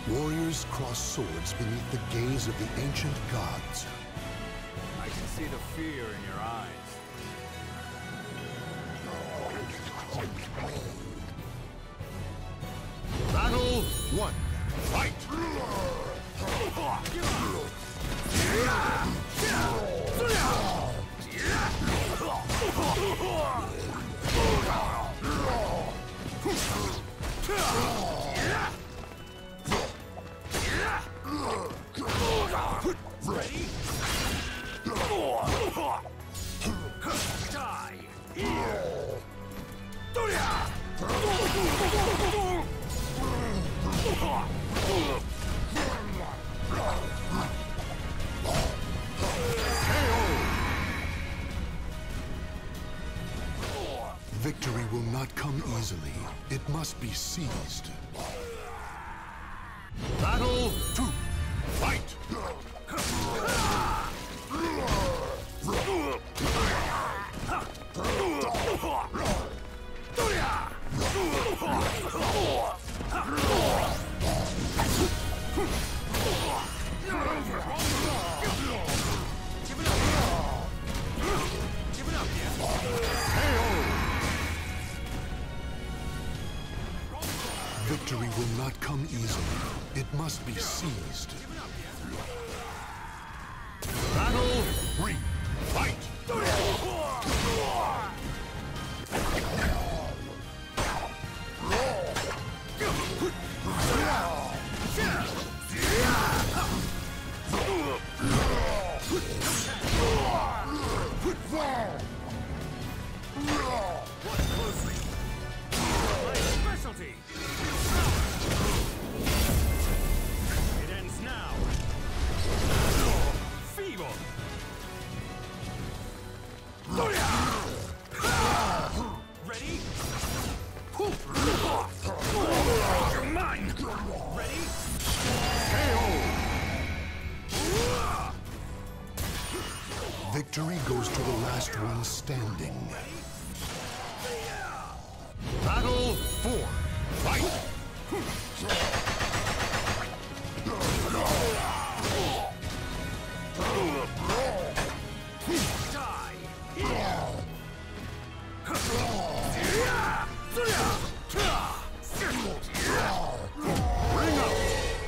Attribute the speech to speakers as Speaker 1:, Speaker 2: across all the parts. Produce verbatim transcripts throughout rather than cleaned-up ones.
Speaker 1: Warriors cross swords beneath the gaze of the ancient gods.
Speaker 2: I can see the fear in your eyes.
Speaker 1: Battle one. Fight!
Speaker 2: Ready?
Speaker 1: Victory will not come easily. It must be seized. Battle two. Fight! Victory will not come easily. It must be seized. Battle three. Fight!
Speaker 2: Watch closely. My specialty. It ends now. Feeble. Ready? You're mine. Ready?
Speaker 1: Victory goes to the last one standing. Battle four. Fight! Bring out!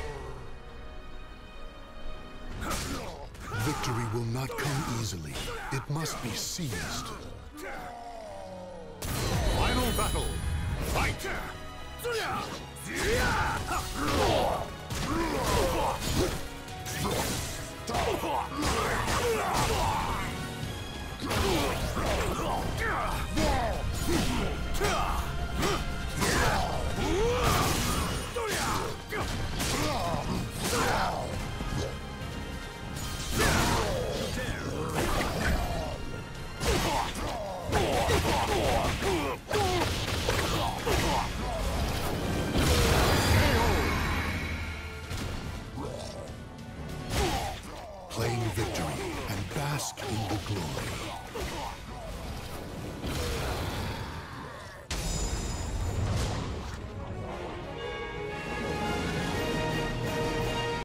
Speaker 1: Victory will not come easily. It must be seized. Final battle. Fight! Claim victory and bask in the glory.